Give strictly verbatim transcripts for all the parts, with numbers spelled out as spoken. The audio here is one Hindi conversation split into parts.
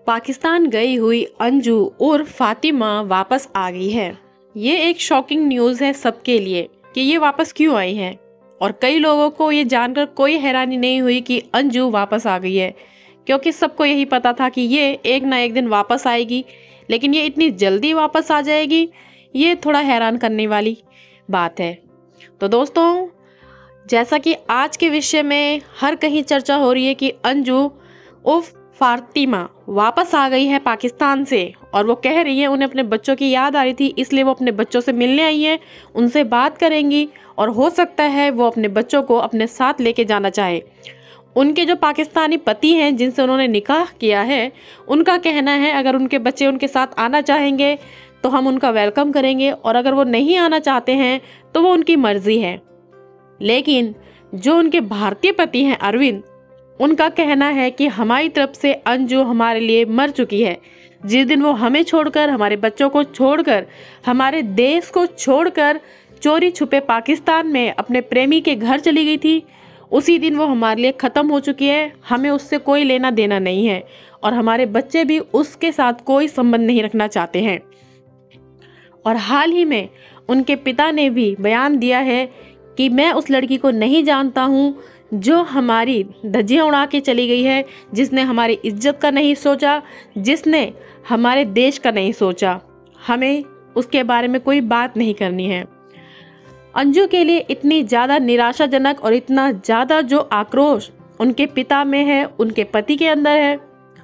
पाकिस्तान गई हुई अंजू और फातिमा वापस आ गई है। ये एक शॉकिंग न्यूज़ है सबके लिए कि ये वापस क्यों आई है, और कई लोगों को ये जानकर कोई हैरानी नहीं हुई कि अंजू वापस आ गई है, क्योंकि सबको यही पता था कि ये एक ना एक दिन वापस आएगी। लेकिन ये इतनी जल्दी वापस आ जाएगी, ये थोड़ा हैरान करने वाली बात है। तो दोस्तों, जैसा कि आज के विषय में हर कहीं चर्चा हो रही है कि अंजू उफ फातिमा वापस आ गई है पाकिस्तान से, और वो कह रही है उन्हें अपने बच्चों की याद आ रही थी, इसलिए वो अपने बच्चों से मिलने आई है, उनसे बात करेंगी और हो सकता है वो अपने बच्चों को अपने साथ लेके जाना चाहे। उनके जो पाकिस्तानी पति हैं जिनसे उन्होंने निकाह किया है, उनका कहना है अगर उनके बच्चे उनके साथ आना चाहेंगे तो हम उनका वेलकम करेंगे, और अगर वो नहीं आना चाहते हैं तो वो उनकी मर्जी है। लेकिन जो उनके भारतीय पति हैं अरविंद, उनका कहना है कि हमारी तरफ से अंजू हमारे लिए मर चुकी है। जिस दिन वो हमें छोड़कर, हमारे बच्चों को छोड़कर, हमारे देश को छोड़कर चोरी छुपे पाकिस्तान में अपने प्रेमी के घर चली गई थी, उसी दिन वो हमारे लिए ख़त्म हो चुकी है। हमें उससे कोई लेना देना नहीं है, और हमारे बच्चे भी उसके साथ कोई संबंध नहीं रखना चाहते हैं। और हाल ही में उनके पिता ने भी बयान दिया है कि मैं उस लड़की को नहीं जानता हूँ जो हमारी धज्जियाँ उड़ा के चली गई है, जिसने हमारी इज्जत का नहीं सोचा, जिसने हमारे देश का नहीं सोचा। हमें उसके बारे में कोई बात नहीं करनी है। अंजू के लिए इतनी ज़्यादा निराशाजनक और इतना ज़्यादा जो आक्रोश उनके पिता में है, उनके पति के अंदर है,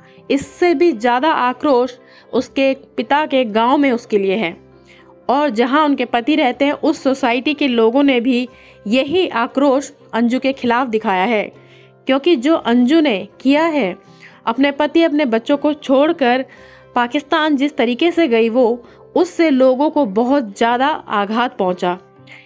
इससे भी ज़्यादा आक्रोश उसके पिता के गांव में उसके लिए है। और जहां उनके पति रहते हैं उस सोसाइटी के लोगों ने भी यही आक्रोश अंजू के खिलाफ दिखाया है, क्योंकि जो अंजू ने किया है, अपने पति अपने बच्चों को छोड़कर पाकिस्तान जिस तरीके से गई, वो उससे लोगों को बहुत ज़्यादा आघात पहुंचा।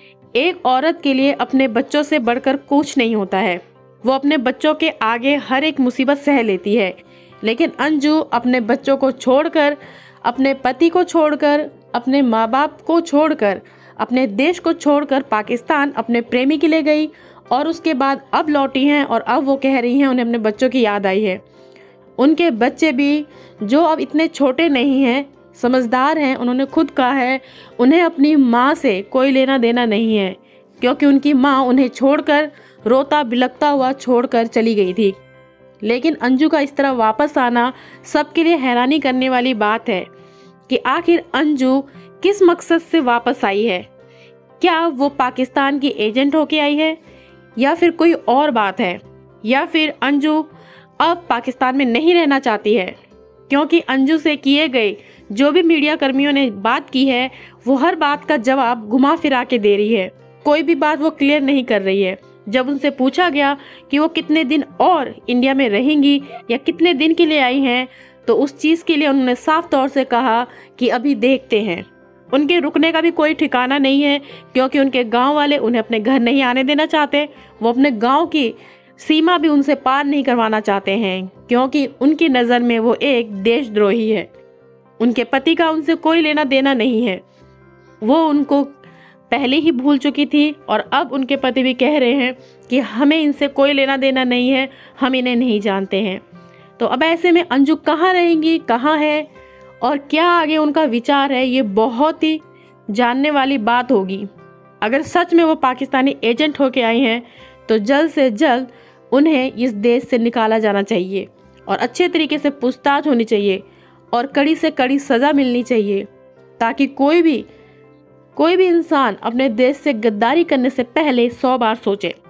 एक औरत के लिए अपने बच्चों से बढ़कर कुछ नहीं होता है, वो अपने बच्चों के आगे हर एक मुसीबत सह लेती है। लेकिन अंजू अपने बच्चों को छोड़कर, अपने पति को छोड़कर, अपने माँ बाप को छोड़कर, अपने देश को छोड़कर पाकिस्तान अपने प्रेमी के लिए गई, और उसके बाद अब लौटी हैं, और अब वो कह रही हैं उन्हें अपने बच्चों की याद आई है। उनके बच्चे भी जो अब इतने छोटे नहीं हैं, समझदार हैं, उन्होंने खुद कहा है उन्हें अपनी माँ से कोई लेना देना नहीं है, क्योंकि उनकी माँ उन्हें छोड़कर रोता बिलखता हुआ छोड़कर चली गई थी। लेकिन अंजू का इस तरह वापस आना सबके लिए हैरानी करने वाली बात है कि आखिर अंजू किस मकसद से वापस आई है। क्या वो पाकिस्तान की एजेंट होके आई है, या फिर कोई और बात है, या फिर अंजू अब पाकिस्तान में नहीं रहना चाहती है? क्योंकि अंजू से किए गए जो भी मीडिया कर्मियों ने बात की है, वो हर बात का जवाब घुमा फिरा के दे रही है, कोई भी बात वो क्लियर नहीं कर रही है। जब उनसे पूछा गया कि वो कितने दिन और इंडिया में रहेंगी या कितने दिन के लिए आई हैं, तो उस चीज़ के लिए उन्होंने साफ तौर से कहा कि अभी देखते हैं। उनके रुकने का भी कोई ठिकाना नहीं है, क्योंकि उनके गांव वाले उन्हें अपने घर नहीं आने देना चाहते। वो अपने गांव की सीमा भी उनसे पार नहीं करवाना चाहते हैं, क्योंकि उनकी नज़र में वो एक देशद्रोही है। उनके पति का उनसे कोई लेना देना नहीं है, वो उनको पहले ही भूल चुकी थी, और अब उनके पति भी कह रहे हैं कि हमें इनसे कोई लेना देना नहीं है, हम इन्हें नहीं जानते हैं। तो अब ऐसे में अंजू कहाँ रहेंगी, कहाँ है, और क्या आगे उनका विचार है, ये बहुत ही जानने वाली बात होगी। अगर सच में वो पाकिस्तानी एजेंट होके आई हैं, तो जल्द से जल्द उन्हें इस देश से निकाला जाना चाहिए, और अच्छे तरीके से पूछताछ होनी चाहिए, और कड़ी से कड़ी सज़ा मिलनी चाहिए, ताकि कोई भी कोई भी इंसान अपने देश से गद्दारी करने से पहले सौ बार सोचे।